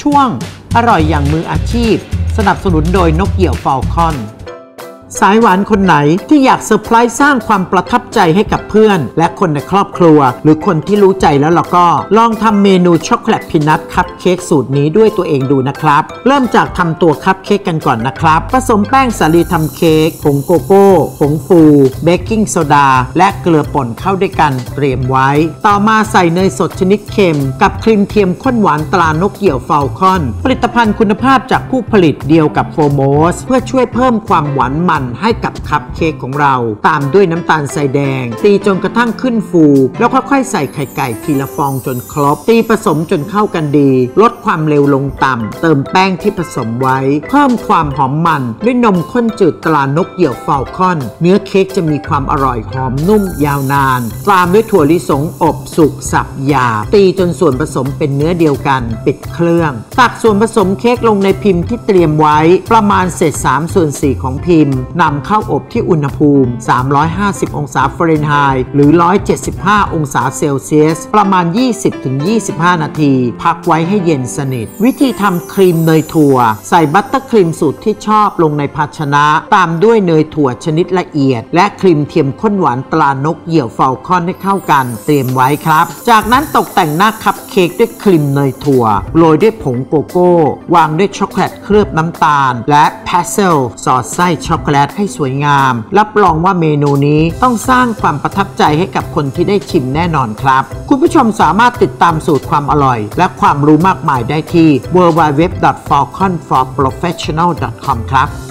ช่วงอร่อยอย่างมืออาชีพสนับสนุนโดยนกเหยี่ยวฟอลคอนสายหวานคนไหนที่อยากเซอร์ไพรส์สร้างความประทับใจให้กับเพื่อนและคนในครอบครัวหรือคนที่รู้ใจแล้วเราก็ลองทำเมนูช็อกโกแลตพีนัทคัพเค้กสูตรนี้ด้วยตัวเองดูนะครับเริ่มจากทำตัวคัพเค้กกันก่อนนะครับผสมแป้งสาลีทำเค้กผงโกโก้ผงฟูเบกกิ้งโซดาและเกลือป่นเข้าด้วยกันเตรียมไว้ต่อมาใส่เนยสดชนิดเค็มกับครีมเทียมข้นหวานตรานกเหยี่ยวฟอลคอนผลิตภัณฑ์คุณภาพจากผู้ผลิตเดียวกับโฟโมสเพื่อช่วยเพิ่มความหวานมันให้กับคัพเค้กของเราตามด้วยน้ำตาลทรายแดงตีจนกระทั่งขึ้นฟูแล้วค่อยๆใส่ไข่ไก่ทีละฟองจนครบตีผสมจนเข้ากันดีลดความเร็วลงต่ำเติมแป้งที่ผสมไว้เพิ่มความหอมมันด้วยนมข้นจืดตรานกเหยี่ยวฟอลคอนเนื้อเค้กจะมีความอร่อยหอมนุ่มยาวนานตามด้วยถั่วลิสงอบสุกสับหยาบตีจนส่วนผสมเป็นเนื้อเดียวกันปิดเครื่องตักส่วนผสมเค้กลงในพิมพ์ที่เตรียมไว้ประมาณเศษ3/4ของพิมพ์นำเข้าอบที่อุณหภูมิ350องศาฟาเรนไฮต์หรือ175องศาเซลเซียสประมาณ 20-25 นาทีพักไว้ให้เย็นสนิทวิธีทำครีมเนยถั่วใส่บัตเตอร์ครีมสูตรที่ชอบลงในภาชนะตามด้วยเนยถั่วชนิดละเอียดและครีมเทียมข้นหวานตรานกเหยี่ยวฟอลคอนให้เข้ากันเตรียมไว้ครับจากนั้นตกแต่งหน้าคัพเค้กด้วยครีมเนยถั่วโรยด้วยผงโกโก้วางด้วยช็อกโกแลตเคลือบน้ำตาลและพาสเซลสอดไส้ช็อกโกแลตให้สวยงามรับรองว่าเมนูนี้ต้องสร้างความประทับใจให้กับคนที่ได้ชิมแน่นอนครับคุณผู้ชมสามารถติดตามสูตรความอร่อยและความรู้มากมายได้ที่ www.falconforprofessional.com ครับ